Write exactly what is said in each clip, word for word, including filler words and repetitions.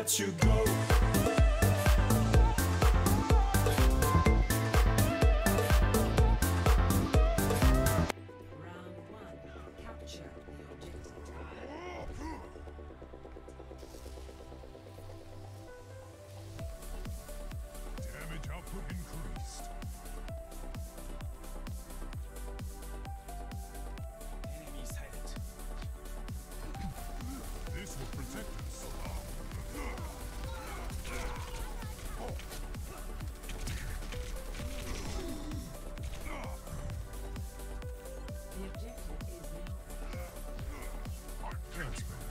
let you go. Round one, capture the objective. Damage output increased. Enemy sighted. This will protect us. The objective is now Advancement.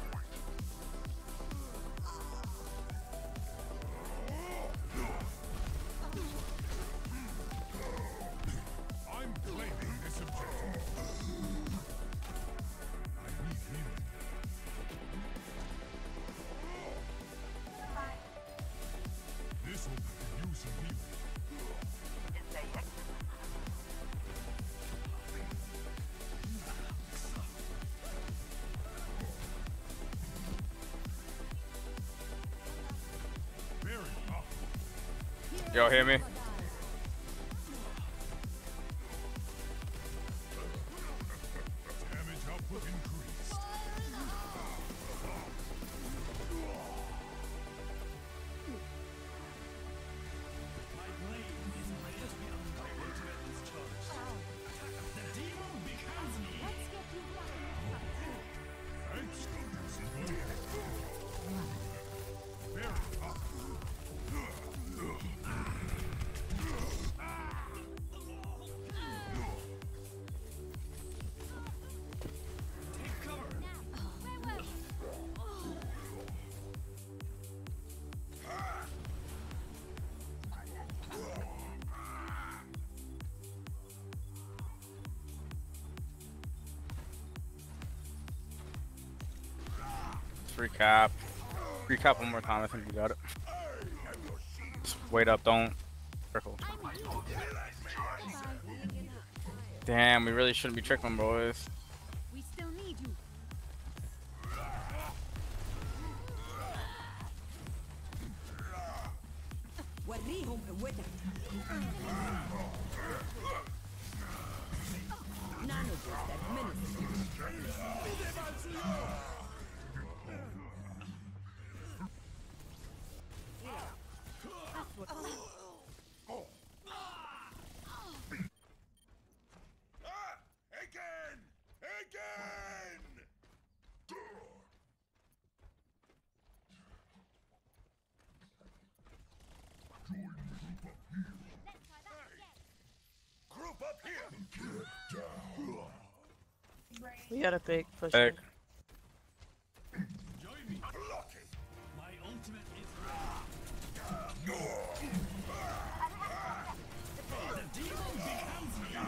I'm claiming this objective. I need healing. This will use some healing. Very powerful. Y'all hear me? Damage output increased. My blade is ready to be unlocked to at this charge. The demon becomes me. Thanks, Doctor Very powerful. Take cover. Let's recap. Recap one more time. I think we got it. Just wait up. Don't trickle. Damn, we really shouldn't be trickling, boys. We still need you. وريهم قوتك. Nano boost administered. Again! Again! Group up here! We got a big push. Back. Join me. My ultimate is ready. The demon becomes me.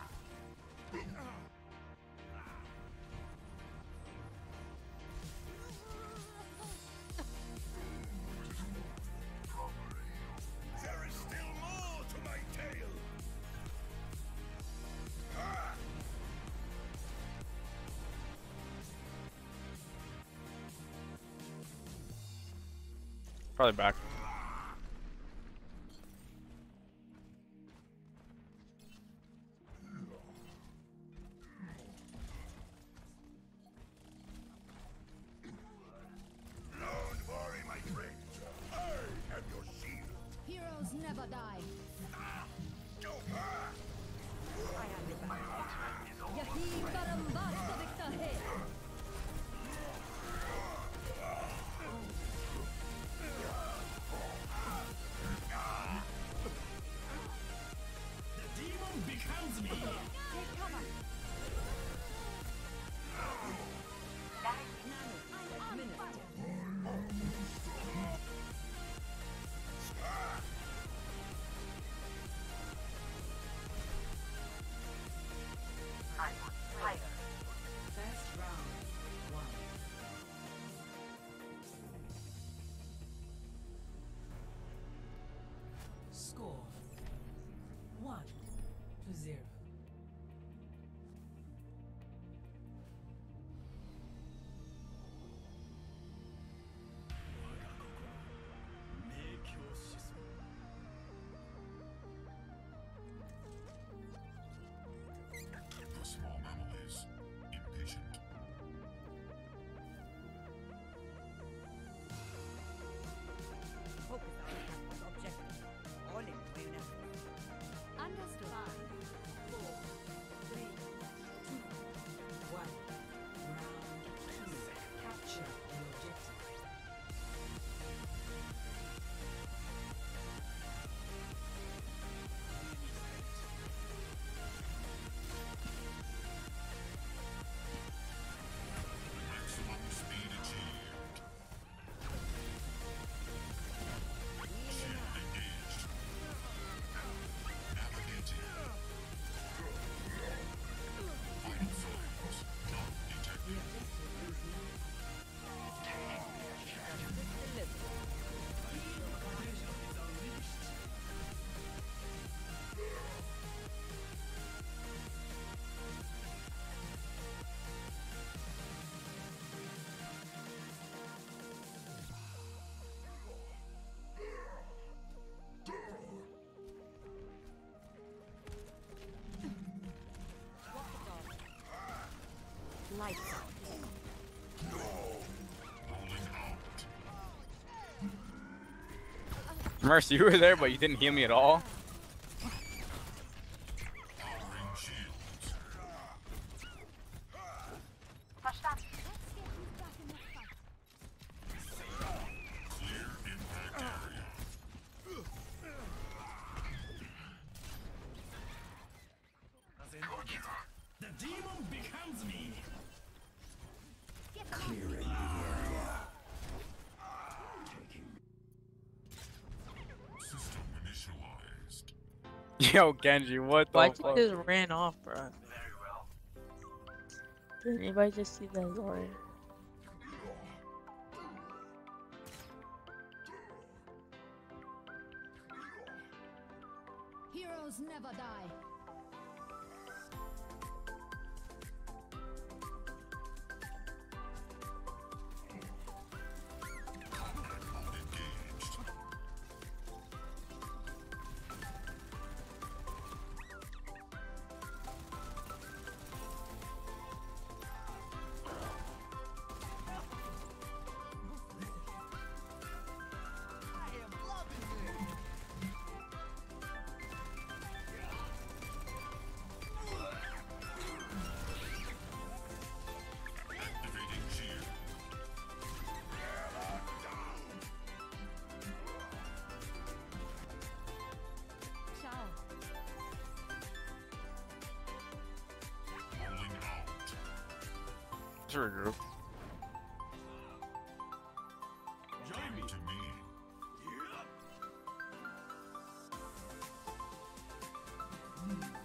There is still more to my tale! Probably back. Don't worry, my friend. I am your shield. Heroes never die. Go! Yahi Barambasta Victahe. The demon becomes me. Take cover. First round. lights out. Mercy, you were there, but you didn't heal me at all. Let's get you back in the fight. As in, the demon becomes me. Get them. System initialized. Yo, Genji, what the Why fuck? you just ran off, bro? Did anybody just see that Zora? Heroes never die. Activating shield. Ciao. Rolling out. Let's regroup. Join me. To me. Yep.